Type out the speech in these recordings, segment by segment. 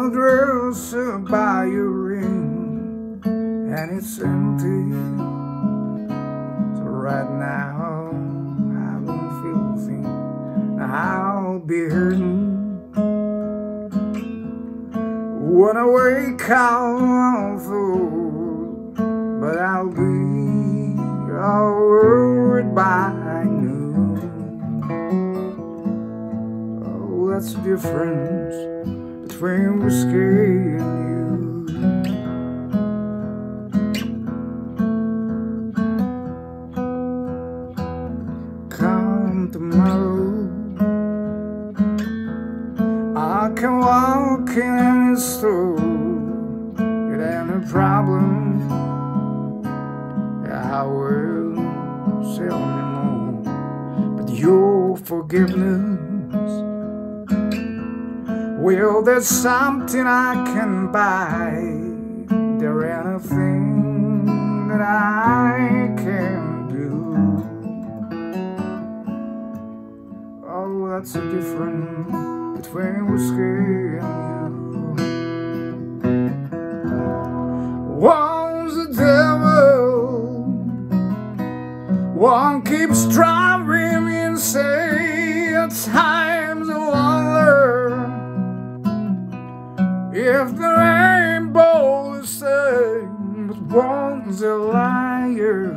a dress to buy your ring, and it's empty. So right now I don't feel a thing. I'll be hurting when I wake out full, but I'll be all worried by noon. Oh, that's the difference between whiskey and you. Come tomorrow, I can walk in any store. It ain't a problem, I will sell me more. But your forgiveness, well, there's something I can buy. There ain't a thing that I can do. Oh, that's the difference between whiskey and you. One's the devil, one keeps driving me insane. At times I wonder if the ain't both the same, but one's a liar,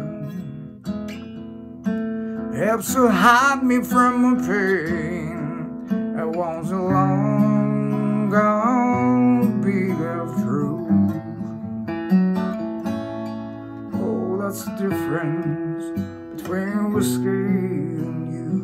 helps to hide me from the pain. And one's a long gone beat of truth. Oh, that's the difference between whiskey and you.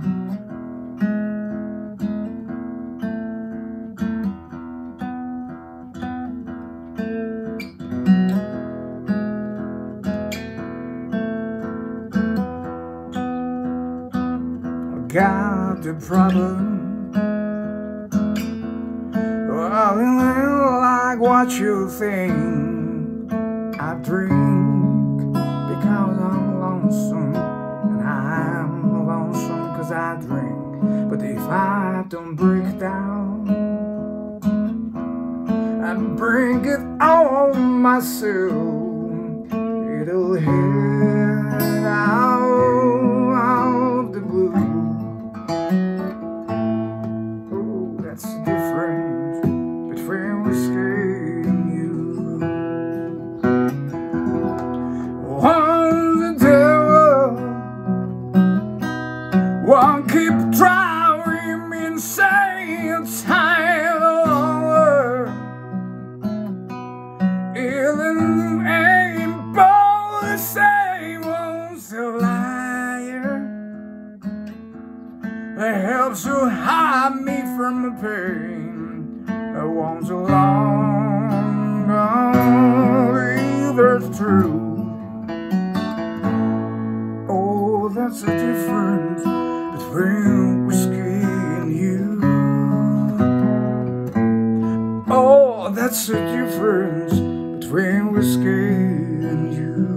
Got the problem, well, I really like what you think. I drink because I'm lonesome, and I'm lonesome because I drink. But if I don't break down and bring it on myself, it'll head out of the blue. That's the difference between whiskey and you. One's the devil, one keep driving me insane. Time longer, it ain't both the same. One's a liar that helps to hide me from the pain. That one's a long gone, either's true. Oh, that's the difference between whiskey and you. Oh, that's the difference between whiskey and you.